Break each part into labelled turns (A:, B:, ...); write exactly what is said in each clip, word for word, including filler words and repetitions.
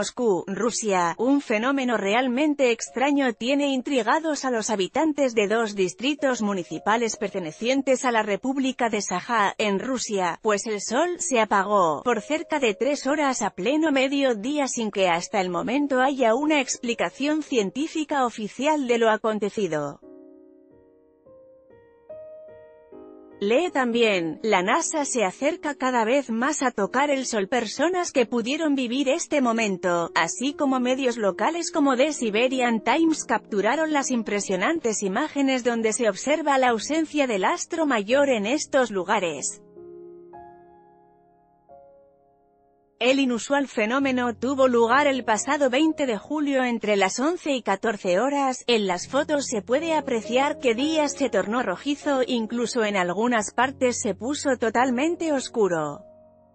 A: Moscú, Rusia. Un fenómeno realmente extraño tiene intrigados a los habitantes de dos distritos municipales pertenecientes a la República de Sajá, en Rusia, pues el sol se apagó por cerca de tres horas a pleno mediodía sin que hasta el momento haya una explicación científica oficial de lo acontecido. Lee también, la NASA se acerca cada vez más a tocar el sol. Personas que pudieron vivir este momento, así como medios locales como The Siberian Times capturaron las impresionantes imágenes donde se observa la ausencia del astro mayor en estos lugares. El inusual fenómeno tuvo lugar el pasado veinte de julio entre las once y catorce horas. En las fotos se puede apreciar que días se tornó rojizo, incluso en algunas partes se puso totalmente oscuro.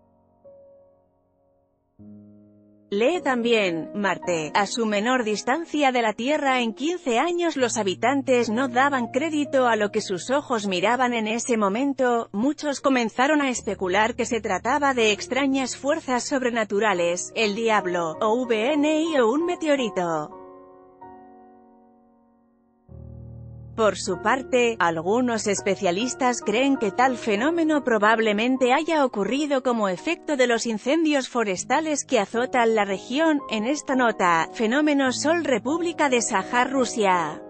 A: Lee también, Marte, a su menor distancia de la Tierra en quince años. Los habitantes no daban crédito a lo que sus ojos miraban en ese momento. Muchos comenzaron a especular que se trataba de extrañas fuerzas sobrenaturales, el diablo, o O V N I o un meteorito. Por su parte, algunos especialistas creen que tal fenómeno probablemente haya ocurrido como efecto de los incendios forestales que azotan la región. En esta nota, fenómeno Sol República de Sajá, Rusia.